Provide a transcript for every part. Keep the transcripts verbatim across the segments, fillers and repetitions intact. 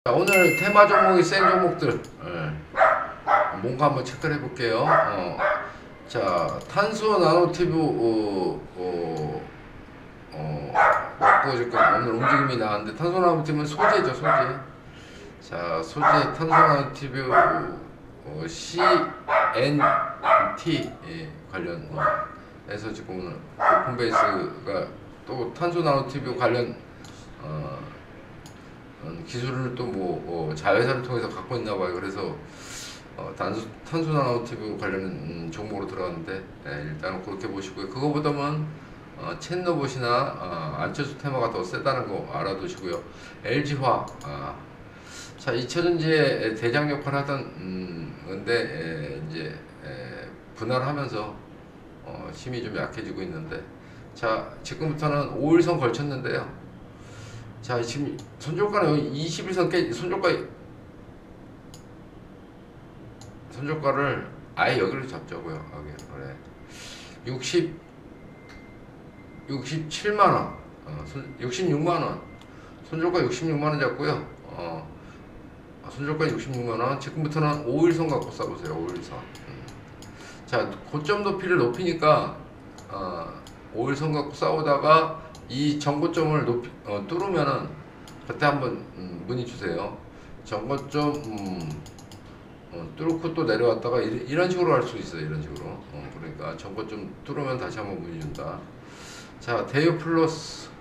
자, 오늘 테마 종목이 센 종목들 예. 뭔가 한번 체크를 해볼게요. 어. 자, 탄소 나노티브 어, 어, 어, 먹고 지금 오늘 움직임이 나왔는데, 탄소 나노티브는 소재죠, 소재. 자, 소재 탄소 나노티브 어, 씨엔티 예, 관련해서 지금 오늘 오픈베이스가 또 탄소 나노티브 관련 어, 기술을 또 뭐 어, 자회사를 통해서 갖고 있나 봐요. 그래서 어, 탄소, 탄소 나노티브 관련 음, 종목으로 들어갔는데 예, 일단은 그렇게 보시고요. 그거보다는 어, 챗노봇이나 어, 안철수 테마가 더 세다는 거 알아두시고요. 엘지화 아, 자, 이차전지의 대장 역할을 하던 음, 건데 에, 이제 에, 분할하면서 어, 힘이 좀 약해지고 있는데, 자, 지금부터는 오 일선 걸쳤는데요. 자, 지금 손절가는 여기 이십 일선 깨, 손절가, 손절가를 아예 여기로 잡자고요. 여기, 그래. 육십, 육십칠만 원, 어, 손, 육십육만 원, 손절가 육십육만 원 잡고요. 어, 손절가 육십육만 원, 지금부터는 오 일선 갖고 싸보세요. 오 일선. 음. 자, 고점 높이를 높이니까, 어, 오 일선 갖고 싸우다가 이 전고점을 높이, 어, 뚫으면은 그때 한번 음, 문의 주세요. 전고점 음, 어, 뚫고 또 내려왔다가 이, 이런 식으로 할 수 있어요. 이런 식으로. 어, 그러니까 전고점 뚫으면 다시 한번 문의 준다. 자, 대유 플러스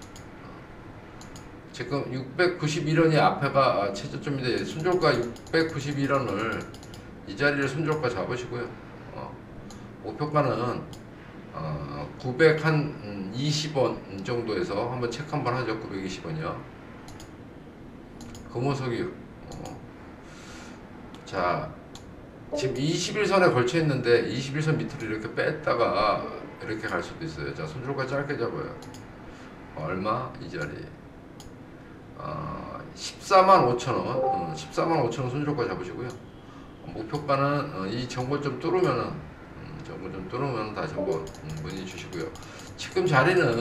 지금 육백구십일 원이 앞에가 최저점인데, 손절가 육백구십일 원을 이 자리를 손절가 잡으시고요. 어, 목표가는 어, 구백이십 원 정도에서 한번 체크 한번 하죠. 구백이십 원이요. 금호석유. 어. 자, 지금 이십일 선에 걸쳐 있는데 이십일 선 밑으로 이렇게 뺐다가 이렇게 갈 수도 있어요. 자, 손절가 짧게 잡아요. 얼마? 이 자리. 어, 십사만 오천 원. 어, 십사만 오천 원 손절가 잡으시고요. 목표가는 어, 이 정보점 뚫으면은 정보 좀 뚫으면 다시 한번 문의 주시고요. 지금 자리는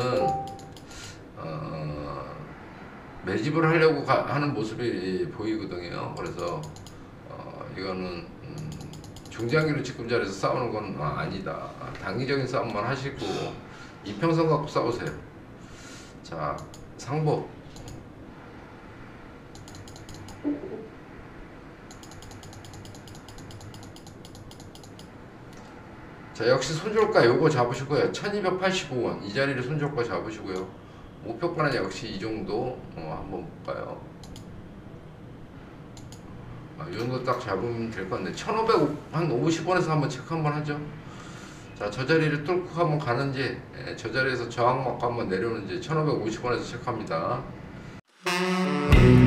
어, 매집을 하려고 가, 하는 모습이 보이거든요. 그래서 어, 이거는 음, 중장기로 지금 자리에서 싸우는 건 아, 아니다. 단기적인 싸움만 하시고 이평선 갖고 싸우세요. 자, 상보. 자, 역시 손절가 요거 잡으시고요. 천이백팔십오 원 이 자리를 손절가 잡으시고요. 목표가는 역시 이 정도. 어, 한번 볼까요? 아, 이 정도 딱 잡으면 될 건데, 천오백오십 원에서 한번 체크 한번 하죠. 자, 저 자리를 뚫고 한번 가는지, 예, 저 자리에서 저항 맞고 한번 내려오는지 천오백오십 원에서 체크합니다.